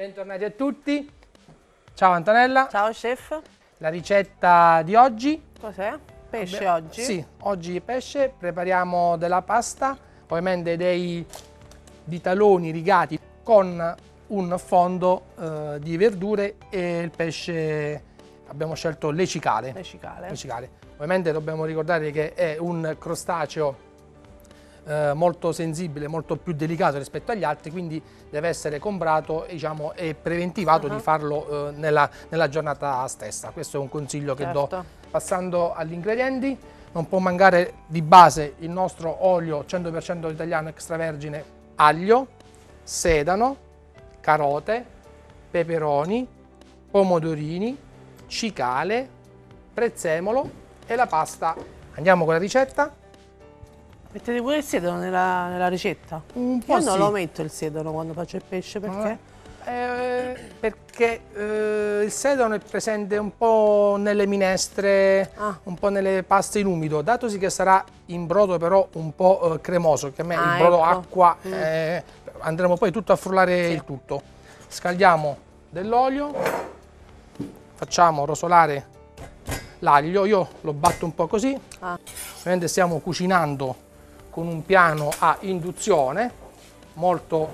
Bentornati a tutti. Ciao Antonella. Ciao chef. La ricetta di oggi. Cos'è? Pesce oggi? Sì, oggi pesce. Prepariamo della pasta, ovviamente di taloni rigati con un fondo di verdure e il pesce abbiamo scelto lecicale. Lecicale. Ovviamente dobbiamo ricordare che è un crostaceo molto sensibile, molto più delicato rispetto agli altri, quindi deve essere comprato, diciamo, e preventivato di farlo nella giornata stessa. Questo è un consiglio che do. Passando agli ingredienti, non può mancare di base il nostro olio 100% italiano extravergine, aglio, sedano, carote, peperoni, pomodorini, cicale, prezzemolo e la pasta. Andiamo con la ricetta. Mettete pure il sedano nella ricetta? Un po' Io non lo metto il sedano quando faccio il pesce, perché? Perché il sedano è presente un po' nelle minestre, un po' nelle paste in umido, datosi che sarà in brodo però un po' cremoso, che a me il brodo acqua, andremo poi tutto a frullare il tutto. Scaldiamo dell'olio, facciamo rosolare l'aglio, io lo batto un po' così, ovviamente stiamo cucinando con un piano a induzione molto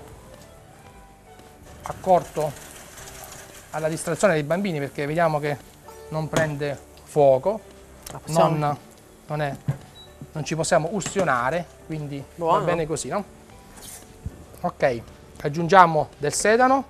accorto alla distrazione dei bambini, perché vediamo che non prende fuoco, non ci possiamo ustionare, quindi va bene così, no? Ok, aggiungiamo del sedano,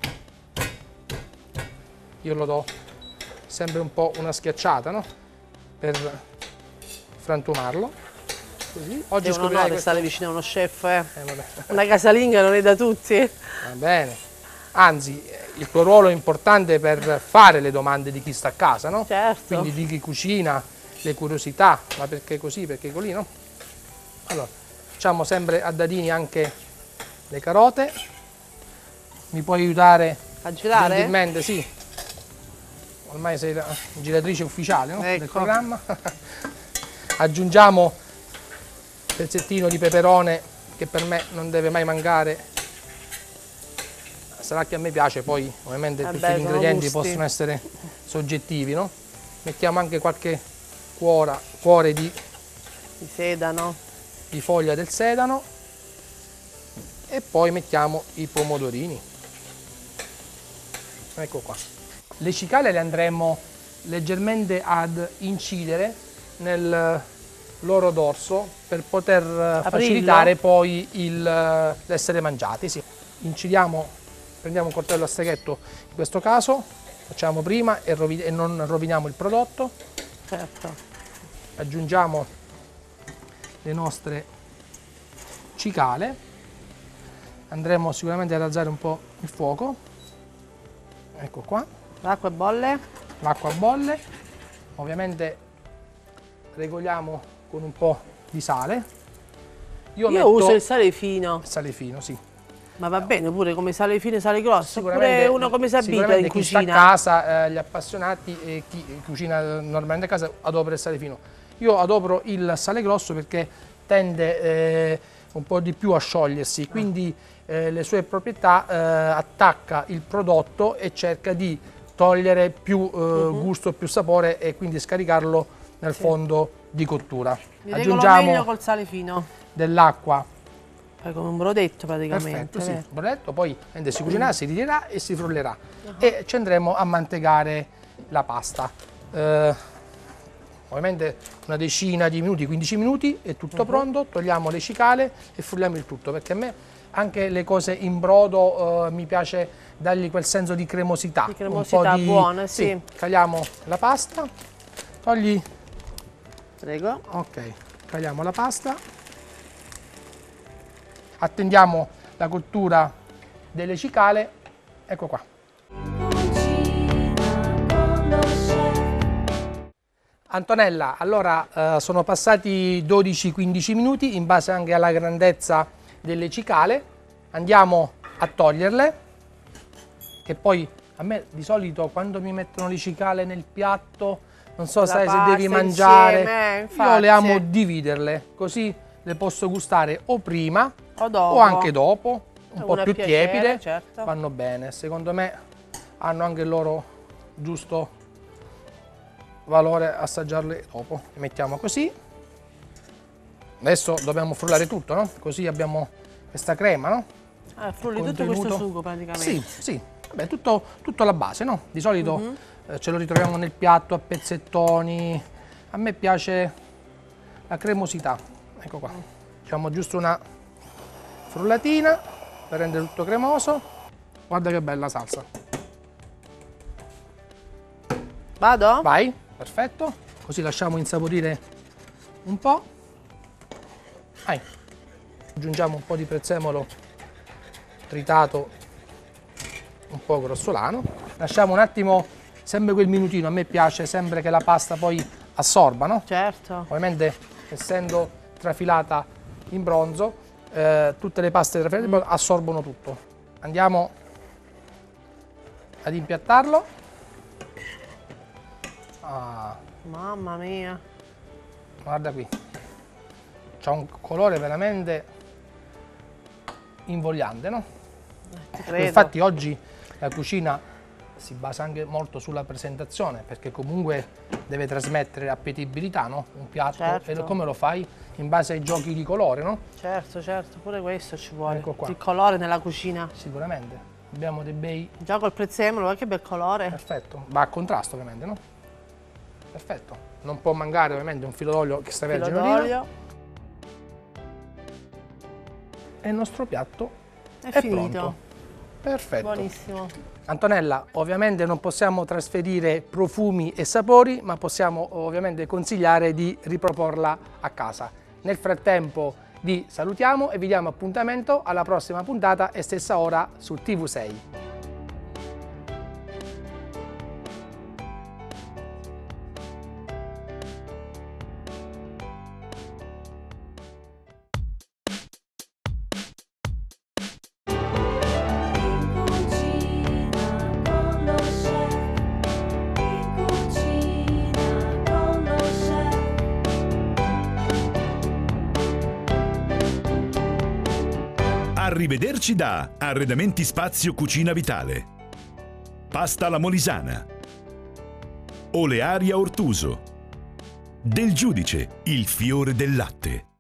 io lo do sempre un po' una schiacciata, no? Per frantumarlo. Così. Oggi scoprirai che stare vicino a uno chef, vabbè. Una casalinga non è da tutti. Va bene. Anzi, il tuo ruolo è importante per fare le domande di chi sta a casa, no? Certo. Quindi di chi cucina, le curiosità, ma perché così, perché così, no? Allora, facciamo sempre a dadini anche le carote. Mi puoi aiutare a girare? Gentilmente, sì. Ormai sei la giratrice ufficiale, no? Del programma. Aggiungiamo un pezzettino di peperone che per me non deve mai mancare. Sarà che a me piace, poi ovviamente tutti gli ingredienti possono essere soggettivi, no? Mettiamo anche qualche cuore di sedano, di foglia del sedano, e poi mettiamo i pomodorini. Ecco qua. Le cicale le andremo leggermente ad incidere nel loro dorso per poter facilitare poi l'essere mangiati. Sì. Incidiamo, prendiamo un coltello a stechetto in questo caso, facciamo prima e non roviniamo il prodotto. Certo. Aggiungiamo le nostre cicale, andremo sicuramente ad alzare un po' il fuoco. Ecco qua. L'acqua bolle? L'acqua bolle, ovviamente regoliamo con un po' di sale. Io uso il sale fino. Il sale fino, sì. Ma va bene pure come sale fino e sale grosso? Oppure uno come si abita in cucina? Chi sta a casa, gli appassionati e chi cucina normalmente a casa adopera il sale fino. Io adopero il sale grosso perché tende un po' di più a sciogliersi, quindi le sue proprietà attacca il prodotto e cerca di togliere più gusto, più sapore, e quindi scaricarlo nel fondo di cottura. Aggiungiamo meglio col sale fino dell'acqua. Fai come un brodetto praticamente. Perfetto, sì. Un brodetto, poi si cucinerà, si ritirerà e si frullerà. E ci andremo a mantecare la pasta. Ovviamente una decina di minuti, 15 minuti, è tutto pronto. Togliamo le cicale e frulliamo il tutto, perché a me anche le cose in brodo mi piace dargli quel senso di cremosità. Di cremosità buona, sì. Caliamo la pasta, togli. Prego. Ok, caliamo la pasta. Attendiamo la cottura delle cicale. Ecco qua. Antonella, allora sono passati 12-15 minuti, in base anche alla grandezza delle cicale. Andiamo a toglierle, che poi a me di solito quando mi mettono le cicale nel piatto, non so, sai, se devi mangiare, io le amo dividerle, così le posso gustare o prima o anche dopo. un po' Una più piacere, tiepide, certo. vanno bene. Secondo me hanno anche il loro giusto valore assaggiarle dopo. Le mettiamo così. Adesso dobbiamo frullare tutto, no? Così abbiamo questa crema, no? Frulli tutto questo sugo praticamente. Sì, sì. Vabbè, tutto alla base, no? Di solito ce lo ritroviamo nel piatto a pezzettoni. A me piace la cremosità. Ecco qua. Facciamo giusto una frullatina per rendere tutto cremoso. Guarda che bella salsa. Vado? Vai, perfetto. Così lasciamo insaporire un po'. Vai. Aggiungiamo un po' di prezzemolo tritato, un po' grossolano. Lasciamo un attimo, sempre quel minutino. A me piace sempre che la pasta poi assorba, no? Certo. Ovviamente, essendo trafilata in bronzo, tutte le paste trafilate in bronzo assorbono tutto. Andiamo ad impiattarlo. Ah, Mamma mia. guarda qui. C'ha un colore veramente invogliante, no? Ti credo. Infatti oggi la cucina si basa anche molto sulla presentazione, perché comunque deve trasmettere appetibilità, no? Un piatto, Certo. e come lo fai? In base ai giochi di colore, no? Certo, certo, pure questo ci vuole. Ecco qua. Il colore nella cucina. Sicuramente. Abbiamo dei bei... Già col prezzemolo, guarda che bel colore. Perfetto. Va a contrasto ovviamente, no? Perfetto. Non può mancare ovviamente un filo d'olio che sta Filo vergine oliva. d'olio. E il nostro piatto È è finito. pronto. Perfetto. Buonissimo. Antonella, ovviamente non possiamo trasferire profumi e sapori, ma possiamo ovviamente consigliare di riproporla a casa. Nel frattempo vi salutiamo e vi diamo appuntamento alla prossima puntata e stessa ora su TV6. Arrivederci da Arredamenti Spazio Cucina Vitale. Pasta alla Molisana. Olearia Ortuso. Del Giudice, il fiore del latte.